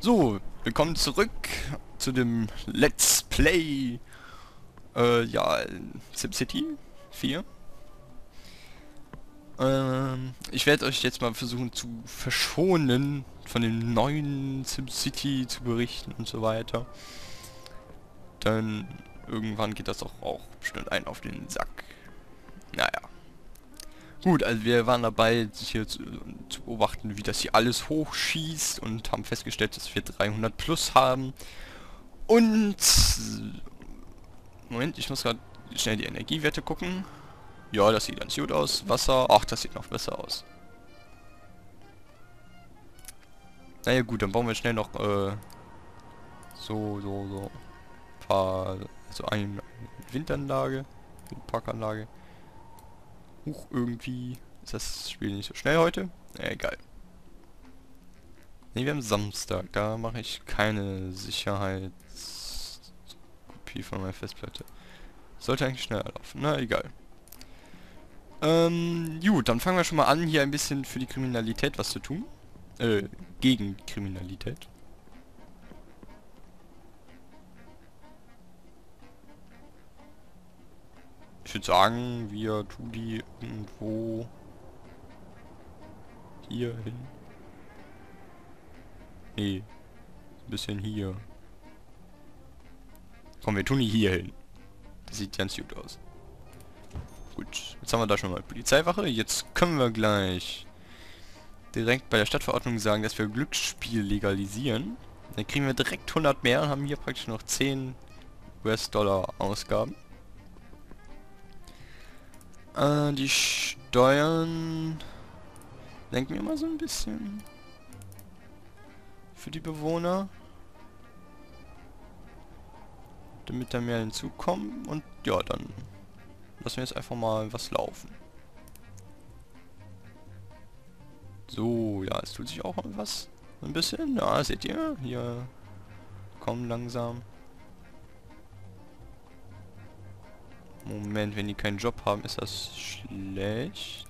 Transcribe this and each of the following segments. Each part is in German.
So, willkommen zurück zu dem Let's Play, ja, SimCity 4. Ich werde euch jetzt mal versuchen zu verschonen, von dem neuen SimCity zu berichten und so weiter. Dann irgendwann geht das auch bestimmt einen auf den Sack. Naja. Gut, also wir waren dabei, sich hier zu beobachten, wie das hier alles hochschießt und haben festgestellt, dass wir 300 plus haben. Und Moment, ich muss gerade schnell die Energiewerte gucken. Ja, das sieht ganz gut aus. Wasser, ach, das sieht noch besser aus. Naja gut, dann bauen wir schnell noch so paar, so eine Windanlage, Windparkanlage. Huch, irgendwie ist das Spiel nicht so schnell heute. Egal. Ne, wir haben Samstag, da mache ich keine Sicherheitskopie von meiner Festplatte. Sollte eigentlich schneller laufen, na egal. Gut, dann fangen wir schon mal an, hier ein bisschen für die Kriminalität was zu tun. Gegen Kriminalität. Ich würde sagen, wir tun die irgendwo hier hin. Nee, ein bisschen hier. Komm, wir tun die hier hin. Das sieht ganz gut aus. Gut, jetzt haben wir da schon mal Polizeiwache. Jetzt können wir gleich direkt bei der Stadtverordnung sagen, dass wir Glücksspiel legalisieren. Dann kriegen wir direkt 100 mehr und haben hier praktisch noch 10 US-Dollar Ausgaben. Die Steuern senken wir mal so ein bisschen für die Bewohner, damit da mehr hinzukommen. Und ja, dann lassen wir jetzt einfach mal was laufen. So, ja, es tut sich auch was. Ein bisschen. Ja, seht ihr? Hier kommen langsam. Moment, wenn die keinen Job haben, ist das schlecht.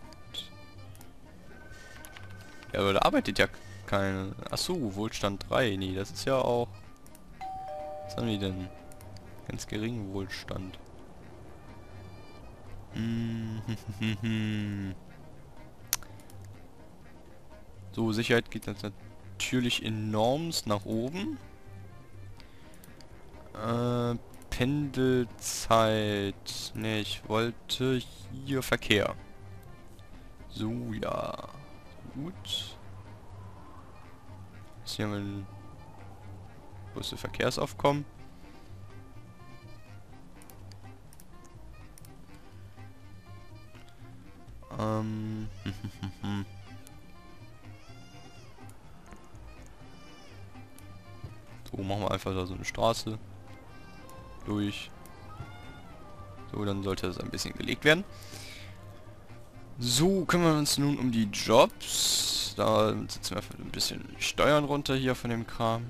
Ja, aber da arbeitet ja keine. Achso, Wohlstand 3. Nee, das ist ja auch... Was haben die denn? Ganz geringen Wohlstand. So, Sicherheit geht jetzt natürlich enormst nach oben. Pendelzeit. Ne, ich wollte hier Verkehr. So, ja. Gut. Jetzt hier haben wir ein großes Verkehrsaufkommen. So, machen wir einfach da so eine Straße durch. So, dann sollte das ein bisschen gelegt werden. So, kümmern wir uns nun um die Jobs. Da setzen wir ein bisschen Steuern runter hier von dem Kram.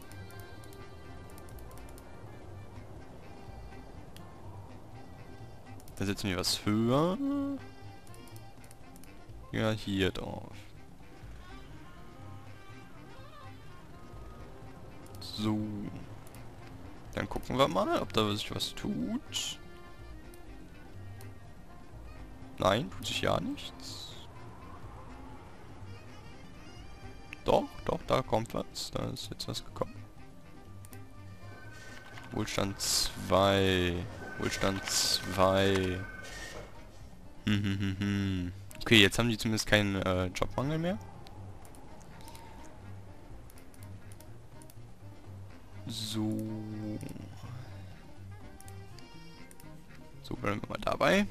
Da setzen wir was höher. Ja, hier drauf. So. Dann gucken wir mal, ob da sich was tut. Nein, tut sich ja nichts. Doch, da kommt was. Da ist jetzt was gekommen. Wohlstand 2. Wohlstand 2. Okay, jetzt haben die zumindest keinen Jobmangel mehr. So. So, bleiben wir mal dabei.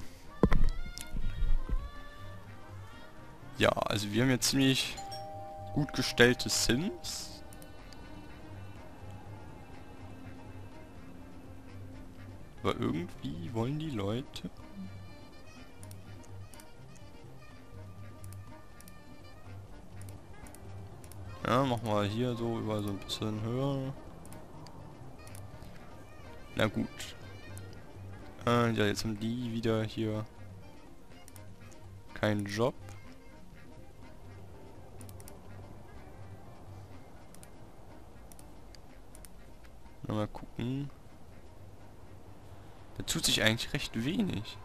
Ja, also wir haben jetzt ziemlich gut gestellte Sims. Aber irgendwie wollen die Leute... Ja, machen wir hier so über so ein bisschen höher. Na gut. Ja, jetzt haben die wieder hier keinen Job. Mal gucken. Da tut sich eigentlich recht wenig.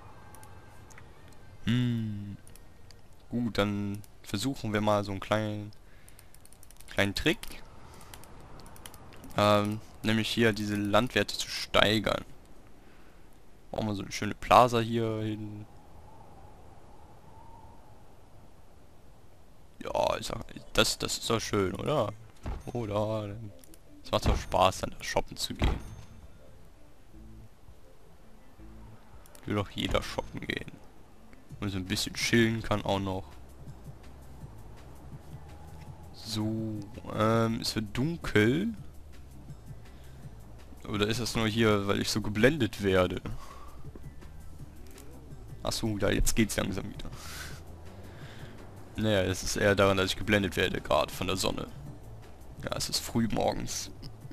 Gut, dann versuchen wir mal so einen kleinen Trick. Nämlich hier diese Landwerte zu steigern. Brauchen wir so eine schöne Plaza hier hin. Ja, ich sag, das ist doch schön, oder? Oder? Es macht doch Spaß, dann da shoppen zu gehen. Will doch jeder shoppen gehen. Und so ein bisschen chillen kann auch noch. So, es wird dunkel. Oder ist das nur hier, weil ich so geblendet werde? Achso, ja, jetzt geht's langsam wieder. Naja, es ist eher daran, dass ich geblendet werde, gerade von der Sonne. Ja, es ist früh morgens.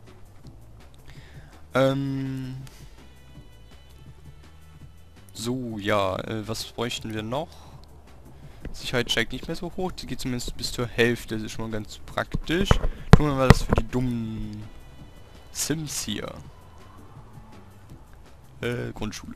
So, ja, was bräuchten wir noch? Sicherheit steigt nicht mehr so hoch, die geht zumindest bis zur Hälfte, das ist schon mal ganz praktisch. Tun wir mal das für die dummen Sims hier. Grundschule.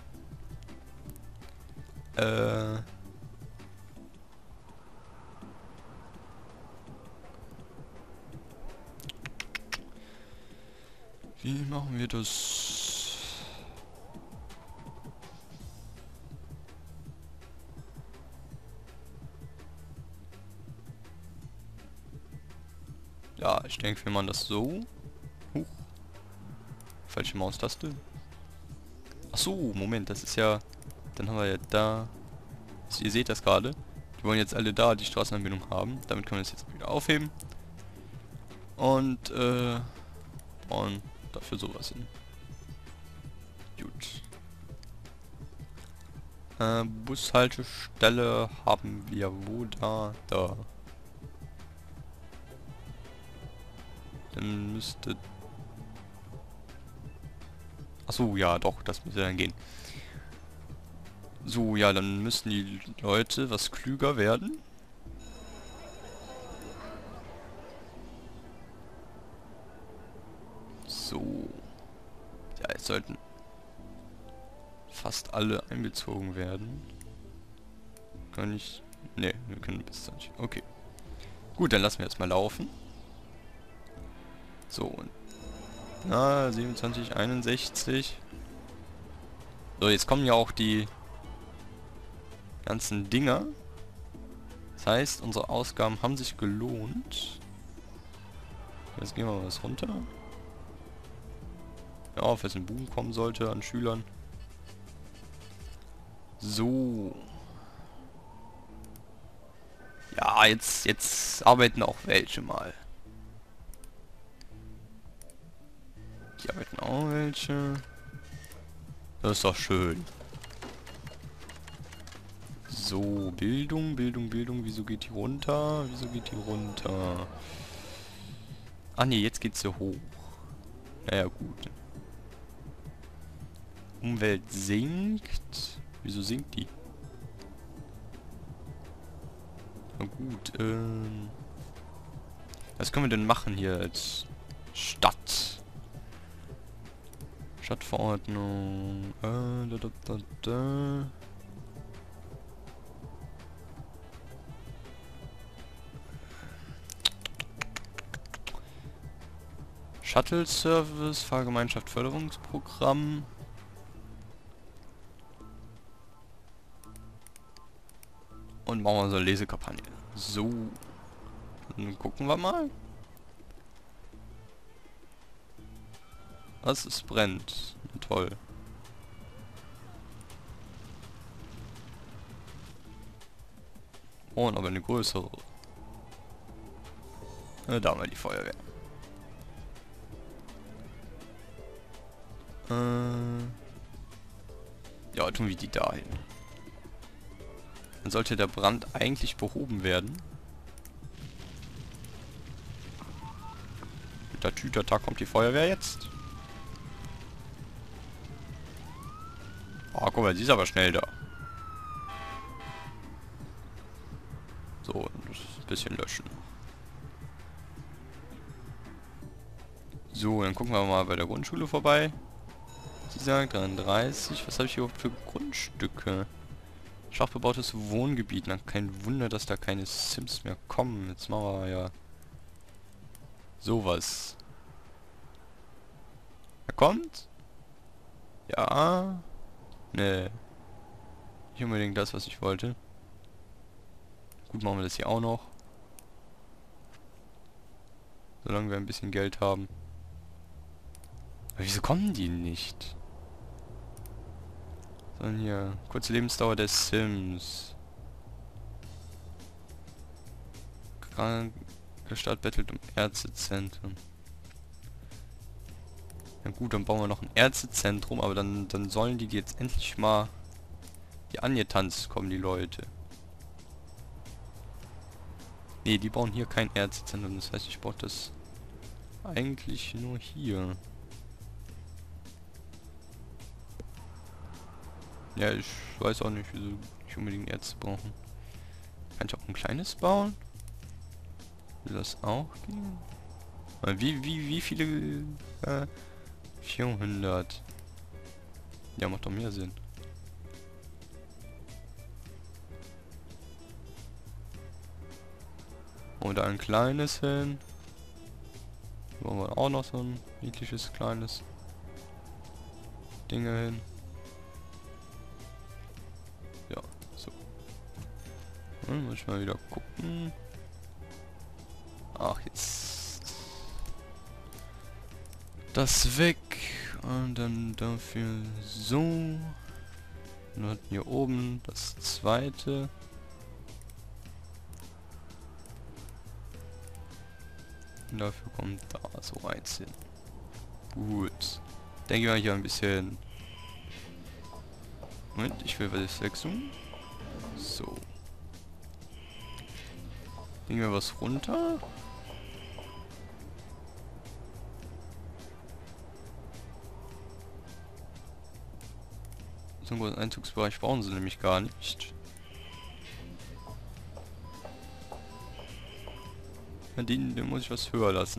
Wie machen wir das? Ja, ich denke, wir machen das so. Huch. Falsche Maustaste. Ach so, Moment, das ist ja... Dann haben wir ja da... Also ihr seht das gerade. Die wollen jetzt alle da die Straßenanbindung haben. Damit können wir das jetzt wieder aufheben. Und, bauen dafür sowas hin. Gut. Bushaltestelle haben wir wo da? Da. Dann müsste... Achso, ja, doch, das müsste dann gehen. So, ja, dann müssen die Leute was klüger werden. So. Ja, jetzt sollten fast alle einbezogen werden. Kann ich... Ne, wir können bis 20. Okay. Gut, dann lassen wir jetzt mal laufen. So, und... Na, 27, 61. So, jetzt kommen ja auch die ganzen Dinger. Das heißt, unsere Ausgaben haben sich gelohnt. Jetzt gehen wir mal was runter. Ja, falls ein Boom kommen sollte an Schülern. So. Ja, jetzt arbeiten auch welche mal. Hier arbeiten auch welche. Das ist doch schön. So, Bildung. Wieso geht die runter? Ah ne, jetzt geht's hier hoch. Naja, gut. Umwelt sinkt. Wieso sinkt die? Na gut, was können wir denn machen hier als Stadt? Stadtverordnung. Shuttle Service, Fahrgemeinschaft Förderungsprogramm. Und machen wir so eine Lesekampagne. So. Dann gucken wir mal. Was? Es brennt. Toll. Oh, und aber eine größere. Da haben wir die Feuerwehr. Ja, tun wir die dahin. Dann sollte der Brand eigentlich behoben werden. Mit der Tütata kommt die Feuerwehr jetzt. Oh, guck mal, sie ist aber schnell da. So, das ist ein bisschen löschen. So, dann gucken wir mal bei der Grundschule vorbei. Sie sagt 33. Was habe ich hier überhaupt für Grundstücke? Schwach bebautes Wohngebiet. Na, kein Wunder, dass da keine Sims mehr kommen. Jetzt machen wir ja sowas. Er kommt? Ja. Ne. Nicht unbedingt das, was ich wollte. Gut, machen wir das hier auch noch. Solange wir ein bisschen Geld haben. Aber wieso kommen die nicht? Sondern hier, kurze Lebensdauer der Sims. Der Stadt bettelt um Ärztezentrum. Ja gut, dann bauen wir noch ein Ärztezentrum, aber dann sollen die jetzt endlich mal hier angetanzt kommen, die Leute. Nee, die bauen hier kein Ärztezentrum, das heißt, ich brauche das eigentlich nur hier. Ja, ich weiß auch nicht, wieso ich unbedingt Ärzte brauchen. Kann ich auch ein kleines bauen? Will das auch gehen? Wie viele? 400. Ja, macht doch mehr Sinn. Oder ein kleines hin. Wollen wir auch noch so ein niedliches kleines Ding hin. Ja, so. Und muss ich mal wieder gucken. Ach, jetzt das weg und dann dafür so. Und dann hier oben das zweite. Und dafür kommt da so eins hin. Gut. Denke mal hier ein bisschen. Moment, ich will was wechseln. So. Legen wir was runter. So einen großen Einzugsbereich brauchen sie nämlich gar nicht. Den muss ich was höher lassen.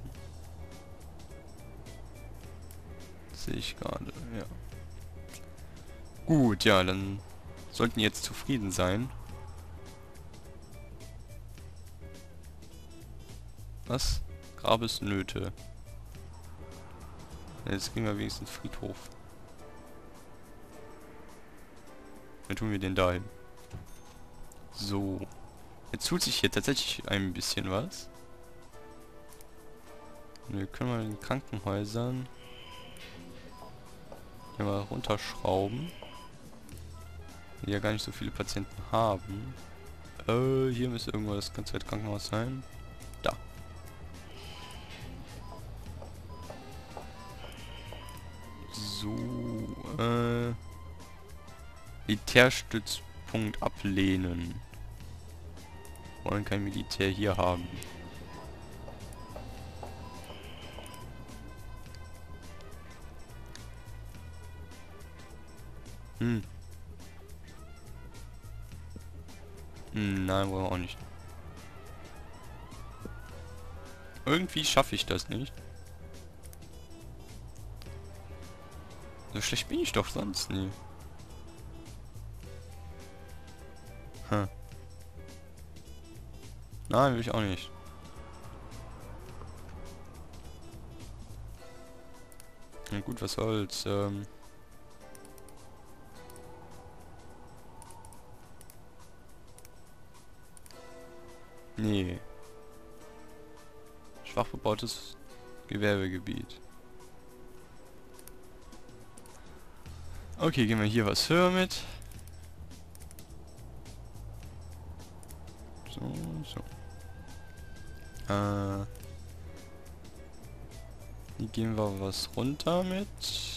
Sehe ich gerade, ja. Gut, ja, dann sollten die jetzt zufrieden sein. Was? Grabesnöte. Jetzt kriegen wir wenigstens Friedhof. Dann tun wir den da hin. So. Jetzt tut sich hier tatsächlich ein bisschen was. Wir können mal in den Krankenhäusern hier mal runterschrauben. Die ja gar nicht so viele Patienten haben. Hier müsste irgendwo das ganze Krankenhaus sein. Da. So, Militärstützpunkt ablehnen. Wollen kein Militär hier haben. Nein, wollen wir auch nicht. Irgendwie schaffe ich das nicht. So schlecht bin ich doch sonst nie. Hm. Nein, will ich auch nicht. Na gut, was soll's. Nee. Schwach bebautes Gewerbegebiet. Okay, gehen wir hier was höher mit. So, so. Hier gehen wir was runter mit.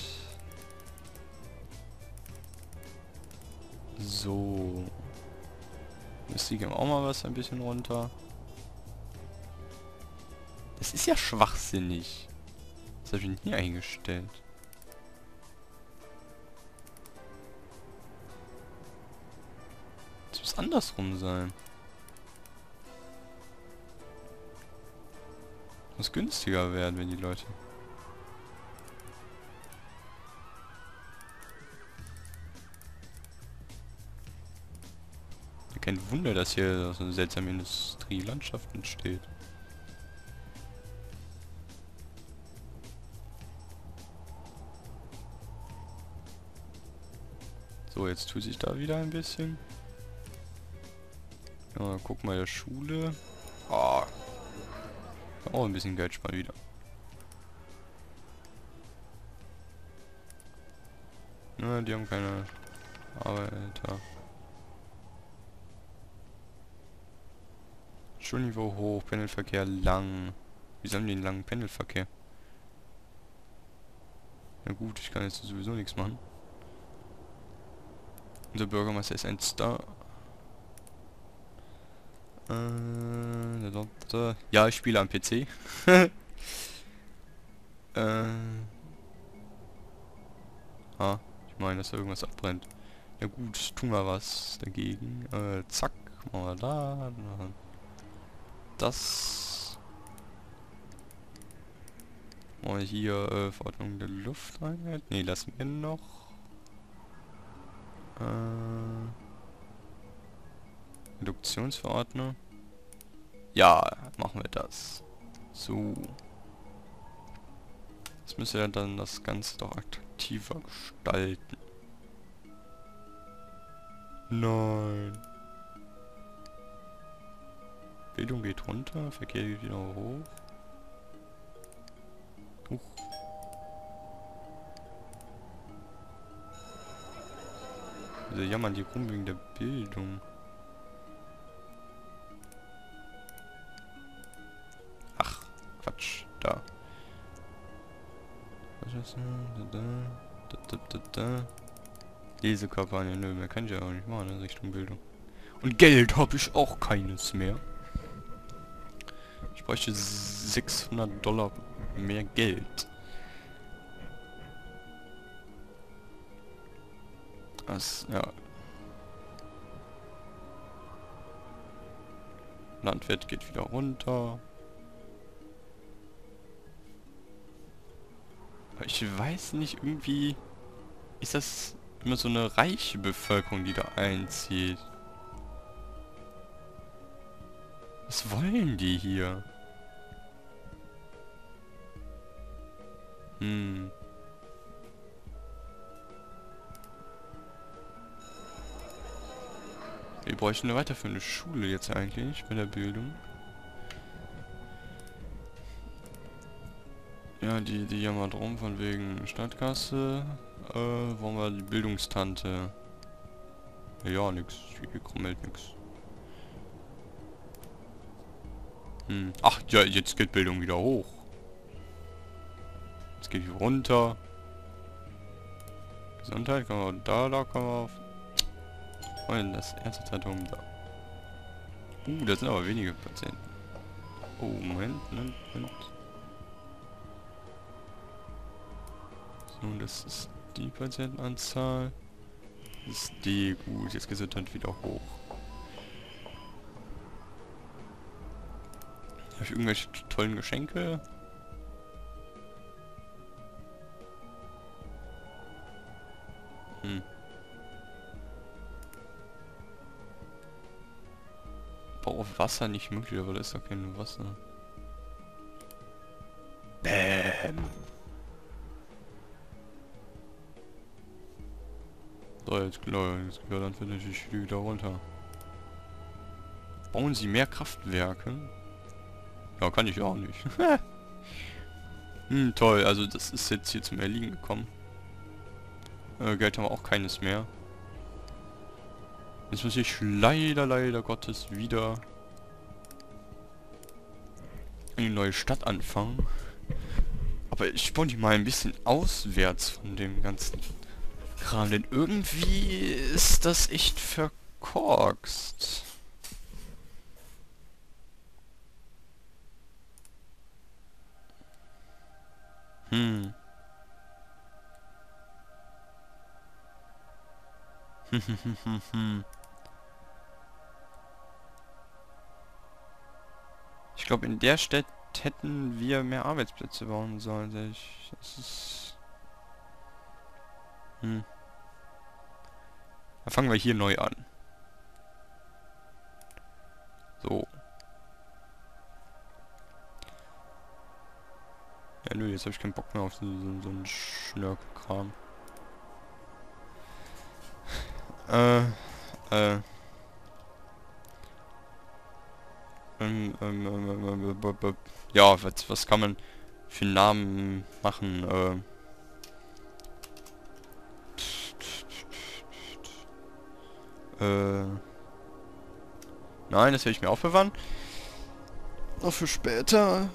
So. Jetzt gehen wir auch mal was ein bisschen runter. Das ist ja schwachsinnig. Das habe ich nie eingestellt. Das muss andersrum sein. Das muss günstiger werden, wenn die Leute kein Wunder, dass hier so eine seltsame Industrielandschaft entsteht. So, jetzt tut sich da wieder ein bisschen. Ja, guck mal der Schule. Ah, auch ein bisschen Geld sparen wieder. Na, die haben keine Arbeiter. Schulniveau hoch, Pendelverkehr lang. Wieso haben die einen langen Pendelverkehr? Na gut, ich kann jetzt sowieso nichts machen. Unser Bürgermeister ist ein Star. Der Doktor. Ja, ich spiele am PC. Ich meine, dass da irgendwas abbrennt. Ja gut, tun wir was dagegen. Zack, machen wir da. Das. Machen wir hier Verordnung der Lufteinheit. Ne, lassen wir noch. Reduktionsverordnung. Ja, machen wir das. So. Jetzt müsste ja dann das Ganze doch attraktiver gestalten. Nein. Bildung geht runter, Verkehr geht wieder hoch. Also jammern die rum wegen der Bildung. Ach, Quatsch, da. Was ist das? Lesekampagne, nö, mehr kann ich ja auch nicht machen in Richtung Bildung. Und Geld habe ich auch keines mehr. Ich bräuchte $600 mehr Geld. Das, ja. Landwirt geht wieder runter. Aber ich weiß nicht, irgendwie ist das immer so eine reiche Bevölkerung, die da einzieht. Was wollen die hier? Wir bräuchten eine weiterführende Schule jetzt eigentlich bei der Bildung. Ja, die jammert rum von wegen Stadtkasse. Wollen wir die Bildungstante? Ja, nix. Hier krummelt nix. Ach, ja, jetzt geht Bildung wieder hoch. Jetzt geht die runter. Gesundheit kann man da kann man auf. Und das Ärztezentrum da. Das sind aber wenige Patienten. Oh, Moment. So, das ist die Patientenanzahl. Das ist die. Gut, jetzt Gesundheit wieder hoch. Habe ich irgendwelche tollen Geschenke? Bau auf Wasser nicht möglich, aber da ist doch kein Wasser. Bäm. So, jetzt klar, jetzt gehört dann natürlich wieder runter. Bauen Sie mehr Kraftwerke? Ja, kann ich auch nicht. Toll, also das ist jetzt hier zum Erliegen gekommen. Geld haben wir auch keines mehr. Jetzt muss ich leider Gottes wieder eine neue Stadt anfangen. Aber ich baue die mal ein bisschen auswärts von dem ganzen Kram, denn irgendwie ist das echt verkorkst. Ich glaube, in der Stadt hätten wir mehr Arbeitsplätze bauen sollen. Das ist... Dann fangen wir hier neu an. So. Ja, nö, jetzt habe ich keinen Bock mehr auf so einen Schnörkelkram. Äh, äh. Ja, was kann man für einen Namen machen? Nein, das werde ich mir aufbewahren. Noch für später.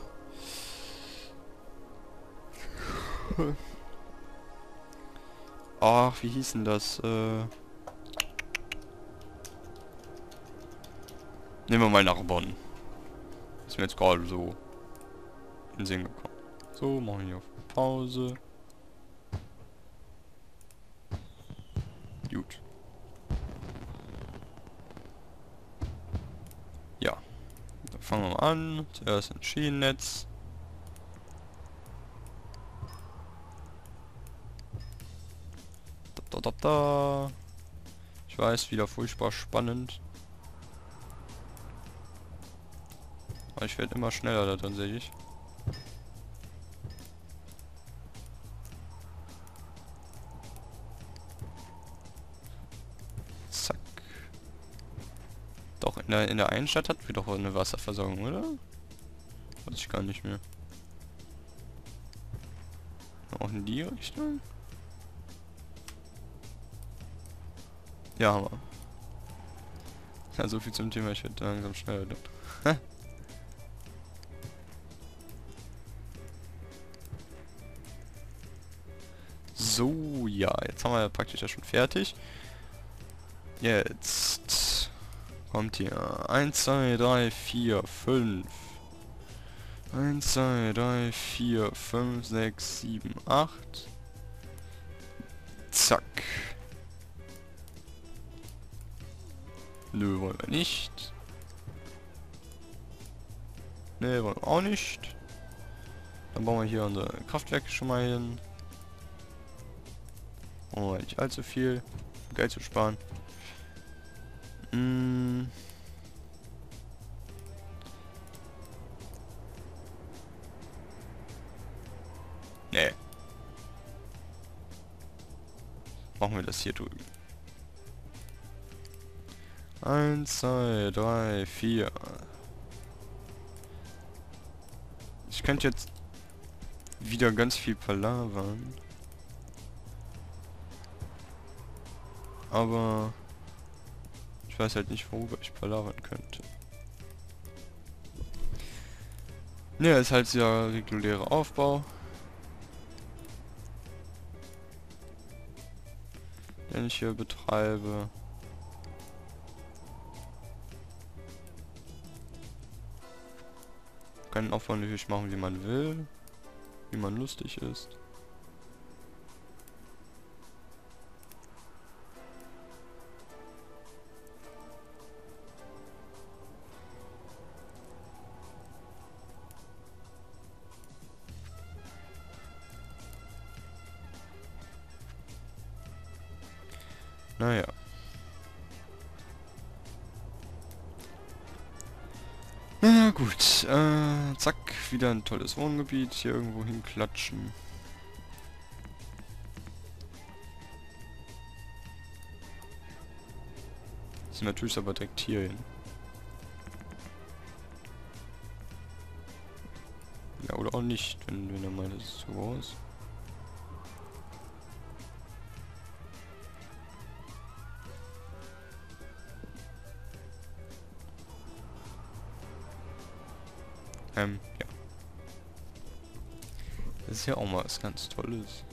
Ach, wie hieß denn das? Nehmen wir mal nach Bonn. Ist mir jetzt gerade so in den Sinn gekommen. So, machen wir hier auf Pause. Gut. Ja. Dann fangen wir mal an. Zuerst ein Schienennetz. Da. Ich weiß, wieder furchtbar spannend. Aber ich werde immer schneller da tatsächlich. Zack. Doch, in der einen Stadt hatten wir doch eine Wasserversorgung, oder? Weiß ich gar nicht mehr. Auch in die Richtung? Ja, Hammer. Ja, so viel zum Thema, ich werde langsam schneller dort. So, ja, jetzt haben wir ja praktisch ja schon fertig. Jetzt kommt hier 1, 2, 3, 4, 5. 1, 2, 3, 4, 5, 6, 7, 8. Zack. Nö, wollen wir nicht. Ne, wollen wir auch nicht. Dann bauen wir hier unser Kraftwerk schon mal hin. Brauchen wir nicht allzu viel, um Geld zu sparen. Nee. Machen wir das hier drüben. 1, 2, 3, 4. Ich könnte jetzt wieder ganz viel palavern. Aber ich weiß halt nicht, worüber ich palavern könnte. Ne, ist halt der reguläre Aufbau, den ich hier betreibe. Kann den Aufbau natürlich machen, wie man will, wie man lustig ist. Naja. Na gut, zack, wieder ein tolles Wohngebiet hier irgendwo hinklatschen. Sind natürlich aber direkt hier hin. Ja, oder auch nicht, wenn er meint, das ist zu groß. Ja. Das ist ja auch mal was ganz Tolles.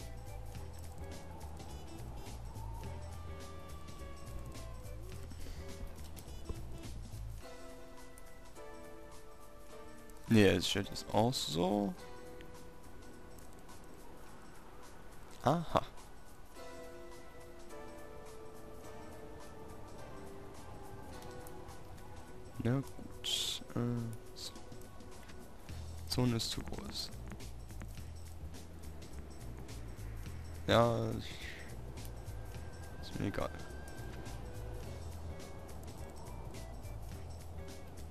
Ne, es steht jetzt auch so. Aha. Na gut. So. Zone ist zu groß. Ja, ist mir egal.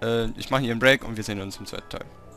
Ich mache hier einen Break und wir sehen uns im zweiten Teil.